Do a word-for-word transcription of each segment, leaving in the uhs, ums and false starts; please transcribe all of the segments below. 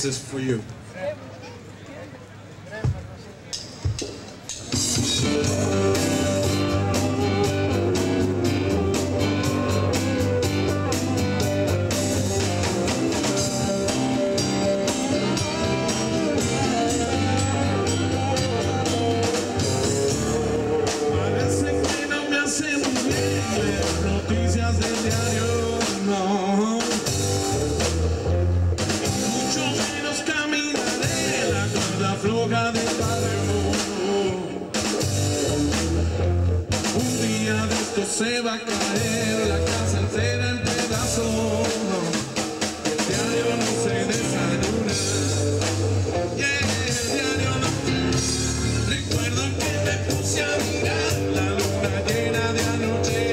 This is for you. Noticias del diario, no. Mucho menos caminaré la cuerda floja del barrio. Un día de esto se va a caer la casa entera en pedazos. El diario no se desayuna. Yeah, el diario no. Recuerdo que me puse a mirar la luna llena de anoche.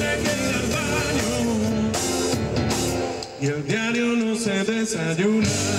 Y el diario no se desayuna.